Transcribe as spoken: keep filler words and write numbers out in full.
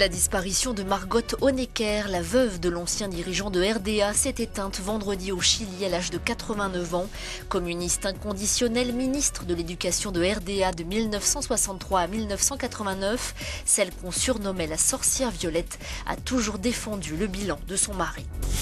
La disparition de Margot Honecker, la veuve de l'ancien dirigeant de R D A, s'est éteinte vendredi au Chili à l'âge de quatre-vingt-neuf ans. Communiste inconditionnelle, ministre de l'éducation de R D A de mille neuf cent soixante-trois à mille neuf cent quatre-vingt-neuf, celle qu'on surnommait la sorcière violette a toujours défendu le bilan de son mari.